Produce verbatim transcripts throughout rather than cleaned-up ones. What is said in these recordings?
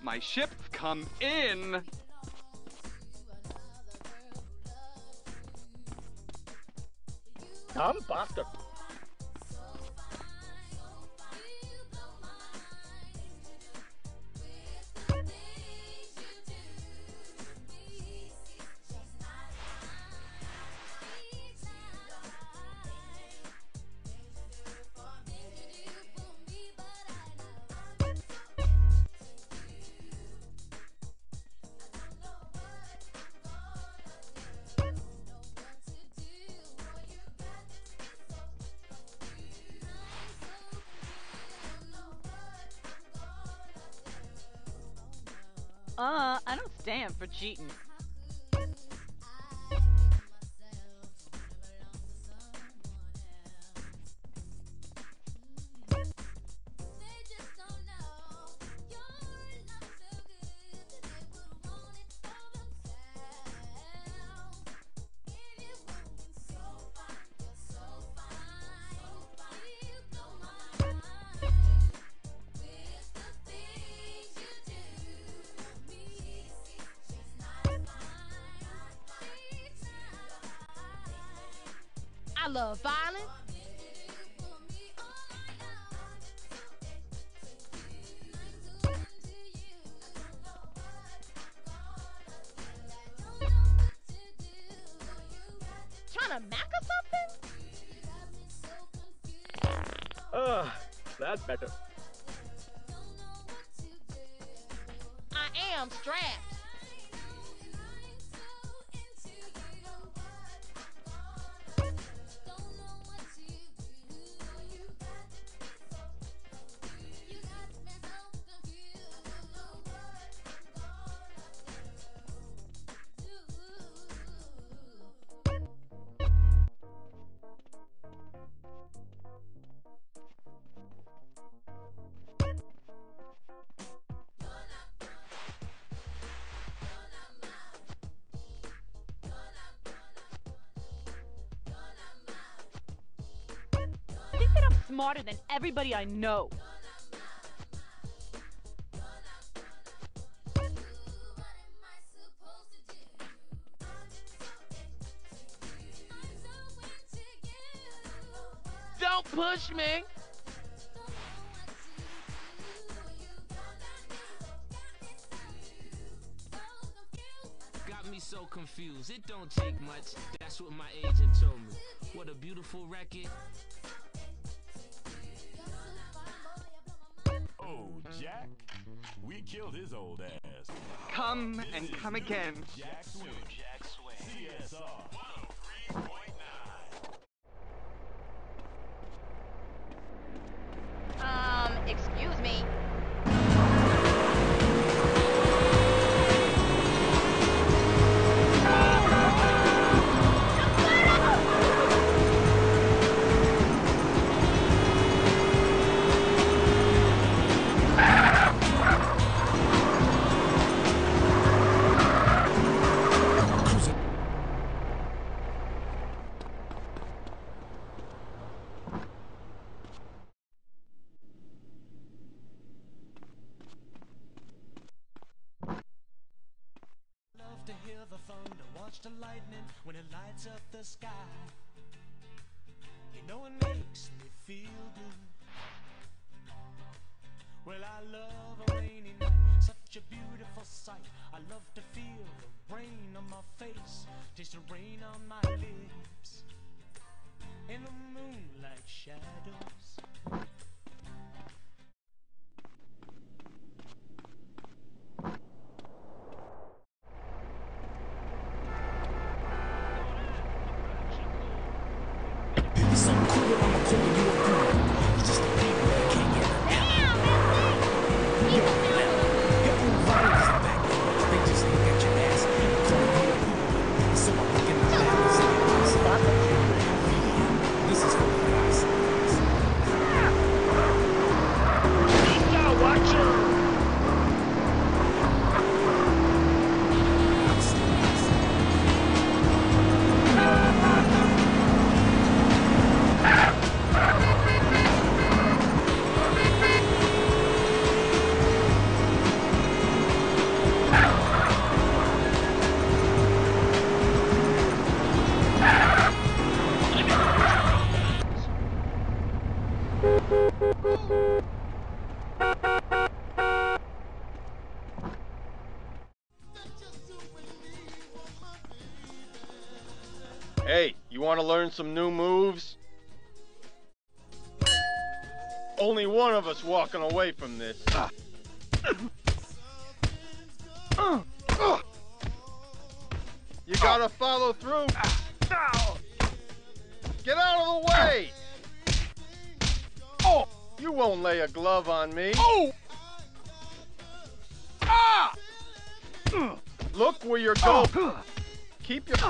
My ship, come in! Dumb bastard. Uh, I don't stand for cheating. I love violence. Trying to mac or something? Ugh, that's better. I am strapped. I think that I'm smarter than everybody I know. Don't push me! Got me so confused, it don't take much. That's what my agent told me. What a beautiful record. Oh, Jack, we killed his old ass. Come and come again. Jack Swing. Jack Swing. C S R one oh three point nine. Um, excuse me. To hear the thunder, watch the lightning when it lights up the sky. You know it makes me feel good. Well, I love a rainy night, such a beautiful sight. I love to feel the rain on my face, taste the rain on my lips, in the moonlight shadows. Ah! some new moves? Only one of us walking away from this. You gotta follow through. Get out of the way! Oh! You won't lay a glove on me. Oh! Ah! Look where you're going. Oh. Keep your...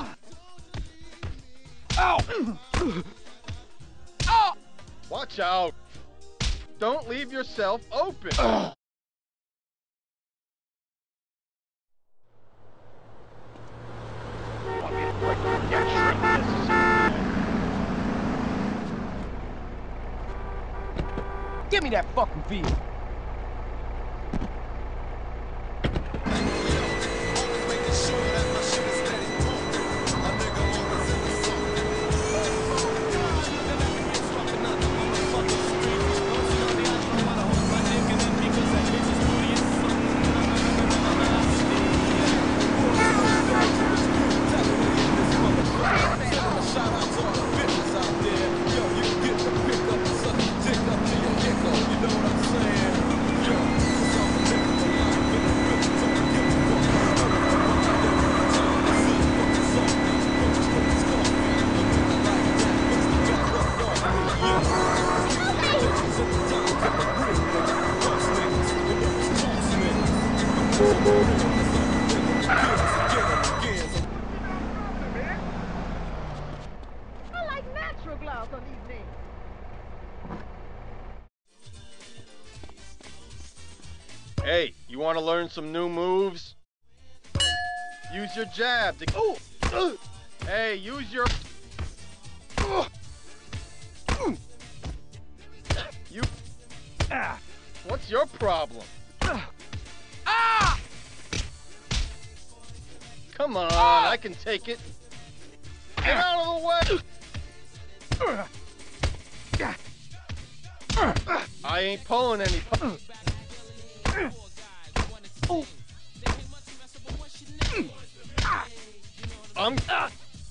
Ow! Oh! Watch out. Don't leave yourself open. Oh. Give me that fucking vehicle. I like natural gloves on these knees. Hey, you want to learn some new moves? Use your jab to... Oh! Uh, hey, use your... Uh, you... Ah! What's your problem? Uh, ah! Come on, ah! I can take it. Get out of the way! I ain't pulling any... Pu oh. I'm... Uh,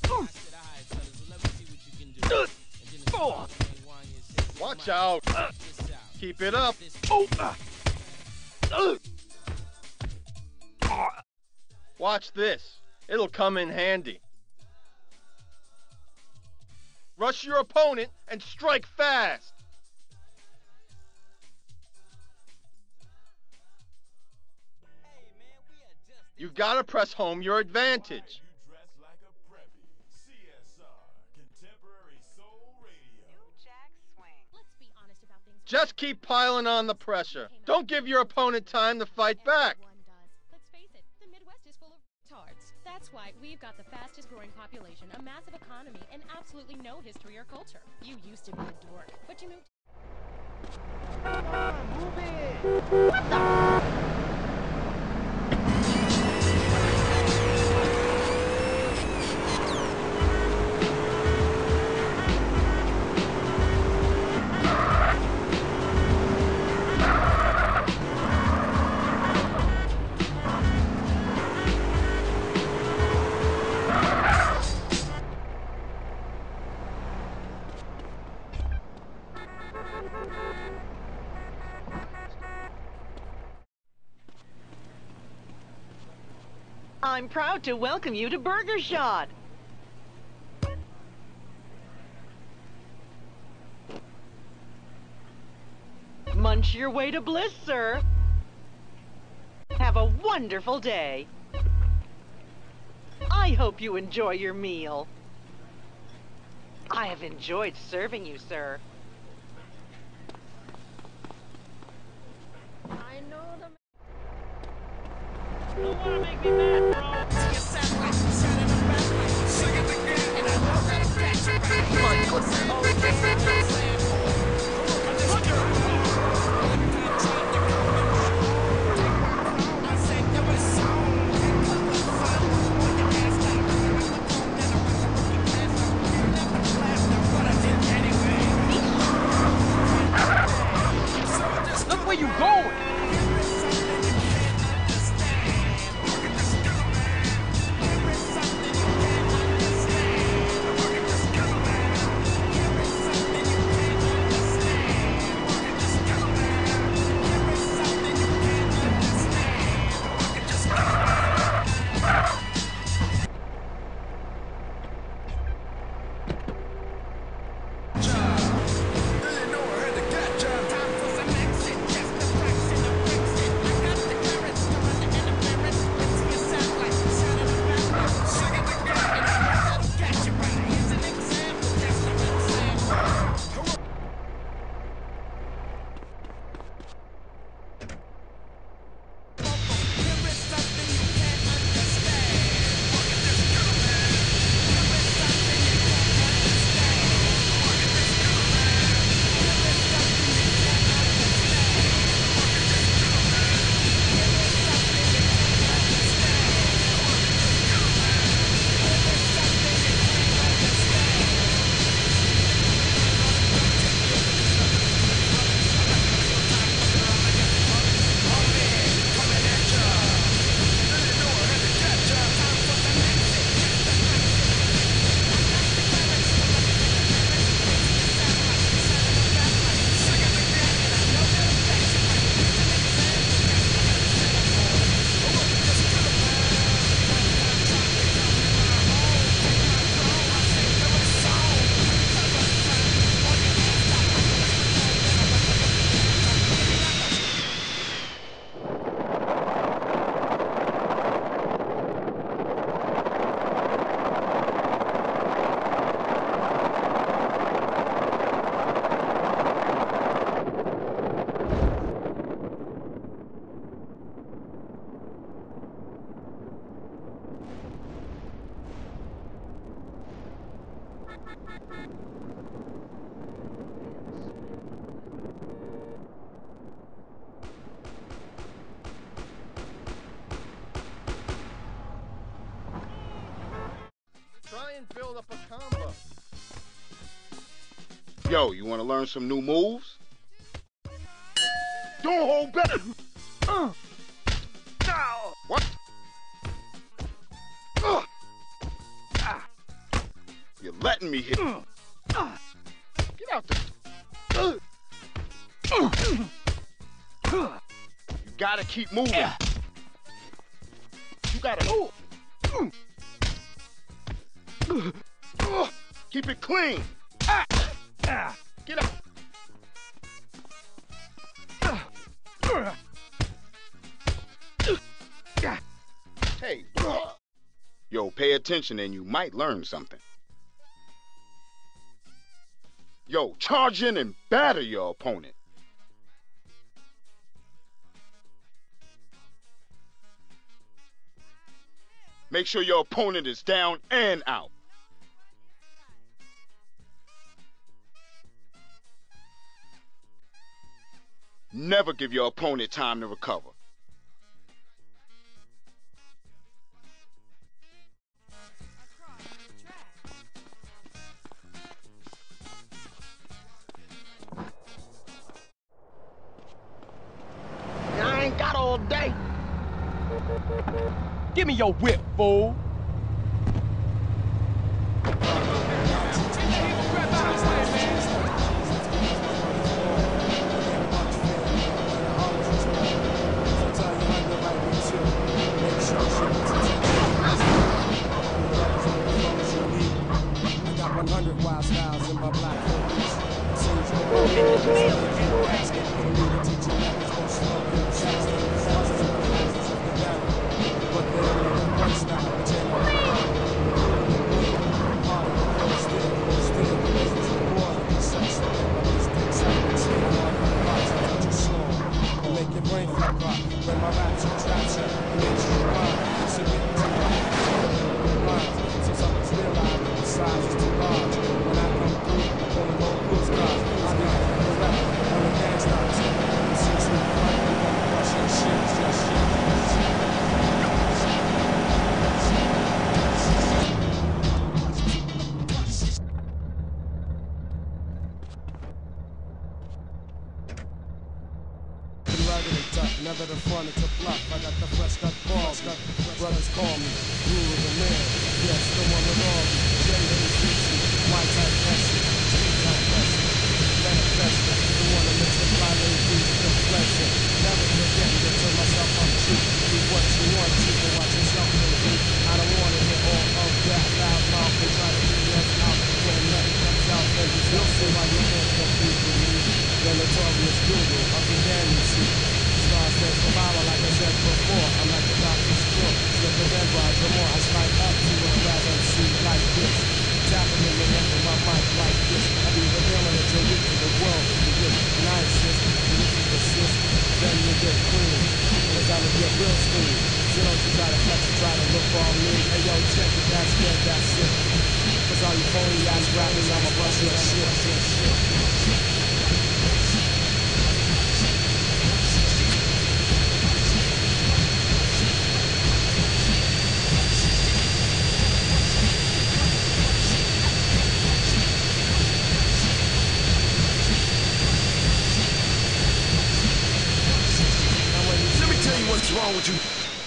uh, watch out! Uh, keep it up! Oh. Uh, uh, watch this. It'll come in handy. Rush your opponent and strike fast. You gotta press home your advantage. Just keep piling on the pressure. Don't give your opponent time to fight back. Let's face it, the Midwest is full of retards. That's why we've got the fastest growing population, a massive economy, and absolutely no history or culture. You used to be a dork, but you moved... Come on, move it! What the... I'm proud to welcome you to Burger Shot. Munch your way to bliss, sir. Have a wonderful day. I hope you enjoy your meal. I have enjoyed serving you, sir. I know the... You don't wanna make me mad, bro. Look where you going. Yo, you want to learn some new moves? Don't hold back! Uh. Now. What? Uh. Ah. You're letting me hit. Uh. Uh. Get out the... Uh. Uh. You gotta keep moving. Yeah. You gotta move. Uh. Uh. Keep it clean. Ah. Ah. Get out. Hey, yo, pay attention and you might learn something. Yo, charge in and batter your opponent. Make sure your opponent is down and out. Never give your opponent time to recover. I ain't got all day. Give me your whip, fool. one hundred wild styles in my black focus. But they're only one style, which ain't all. Harder, still, still, business of war, sex, excitement, touch your soul, make your brain fuck up. When my raps are traps, it makes you rhyme. Submit to rhymes. So something's realized that the size is too large. When I come through, I'm on the low cruise cars. I got the rap on the gang starts. Since we fight, we gon' crush your shit, just shit. Never the fun, it's a bluff. I got the fresh cut balls. Brothers call me Guru the man. Yes, the one with all me. J A C C, my type person, street type person. Manifestor, the one that makes the fly lane beats the pleasure. Never forget to tell myself I'm true. Do what you want to, but watch yourself in the beat. I don't want to hear all of that loud mouth. They try to beat us out. When nothing comes out, then you'll see why you can't compete with me. The notorious guru of the damn you see. Says survival, like I said before. I'm like the doctor's cure. Slip the dead ride, the more I slide up to a rap M C like this. Tapping in the neck with my mic like this. I be revealing that you're weak to the world. You get and I insist, and if you persist, then you get clean. Cause I'ma get real steam. So don't you try to flex and try to look all mean. Hey yo, check it, that's good, that's it. Cause all you phony ass rappers, I'ma bust your shit, shit, shit. What's wrong with you?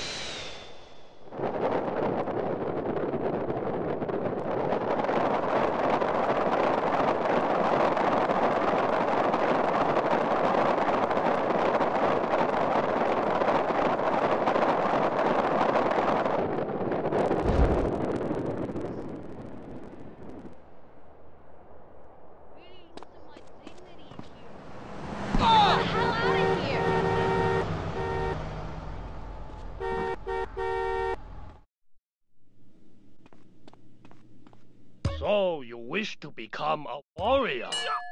So, you wish to become a warrior?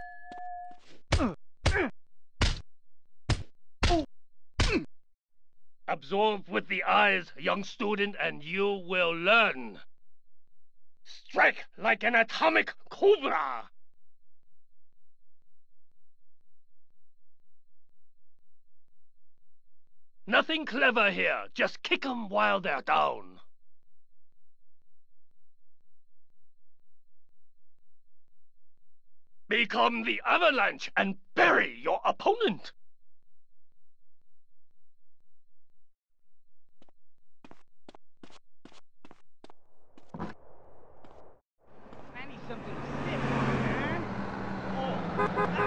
Absorb with the eyes, young student, and you will learn. Strike like an atomic cobra! Nothing clever here, just kick 'em while they're down. Become the avalanche and bury your opponent. I need something to sit on, man. Oh.